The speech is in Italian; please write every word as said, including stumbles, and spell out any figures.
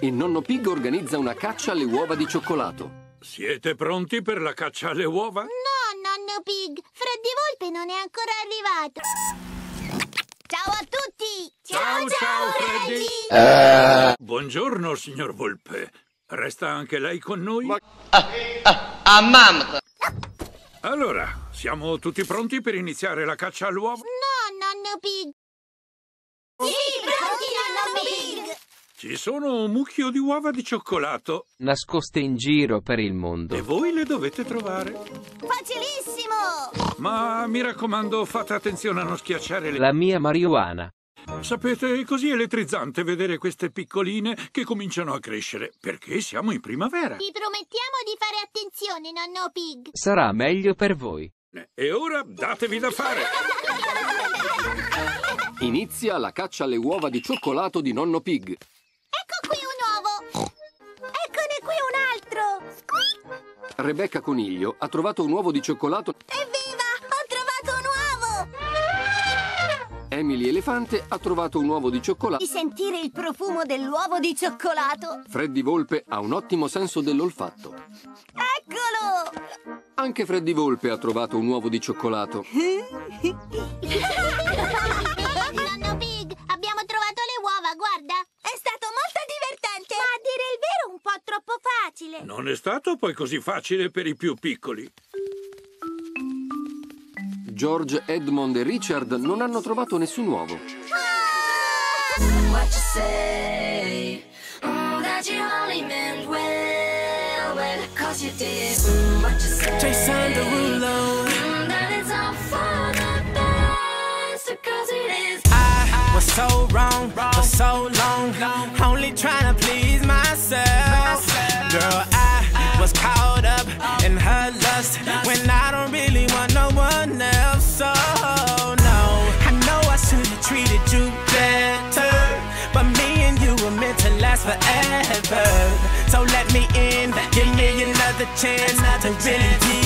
Il nonno Pig organizza una caccia alle uova di cioccolato. Siete pronti per la caccia alle uova? No, nonno Pig, Freddy Volpe non è ancora arrivato. Ciao a tutti! Ciao, ciao, Freddy! Uh... Buongiorno, signor Volpe. Resta anche lei con noi? Ma... Ah, ah, ah, mamma! Allora, siamo tutti pronti per iniziare la caccia all'uovo? No, nonno Pig! Sì, pronti, nonno Pig! Ci sono un mucchio di uova di cioccolato nascoste in giro per il mondo. E voi le dovete trovare. Facilissimo! Ma mi raccomando, fate attenzione a non schiacciare le... La mia marijuana. Sapete, è così elettrizzante vedere queste piccoline che cominciano a crescere, perché siamo in primavera. Vi promettiamo di fare attenzione, nonno Pig. Sarà meglio per voi. E ora datevi da fare. Inizia la caccia alle uova di cioccolato di nonno Pig. Ecco qui un uovo! Eccone qui un altro! Squeak! Rebecca Coniglio ha trovato un uovo di cioccolato. Evviva! Ho trovato un uovo! Emily Elefante ha trovato un uovo di cioccolato. Di sentire il profumo dell'uovo di cioccolato. Freddy Volpe ha un ottimo senso dell'olfatto. Eccolo! Anche Freddy Volpe ha trovato un uovo di cioccolato. Nonno Pig, abbiamo trovato le uova, guarda! È stato molto divertente! Ma a dire il vero un po' troppo facile! Non è stato poi così facile per i più piccoli. George, Edmond e Richard non hanno trovato nessun uovo. What you say? Oh, that you only meant well, well, 'cause you did. Mm, what you say? Jason Derulo. Mm, that it's all for the best, 'cause it is. I was so wrong for so long, only trying to please myself. Girl, I was caught up in her lust when I don't really want no one else. So no, I know I should have treated you better, but me and you were meant to last forever. So let me in, give me another chance to really be